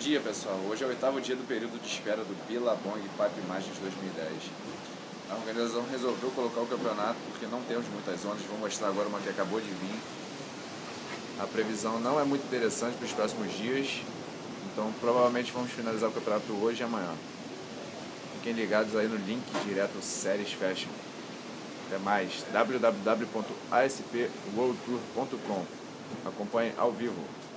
dia, pessoal. Hoje é o 8º dia do período de espera do Billabong Pipe Masters 2010. A organização resolveu colocar o campeonato porque não temos muitas ondas. Vou mostrar agora uma que acabou de vir. A previsão não é muito interessante para os próximos dias, então provavelmente vamos finalizar o campeonato hoje e amanhã. Fiquem ligados aí no link direto Series Fashion. Até mais, www.aspworldtour.com. Acompanhe ao vivo.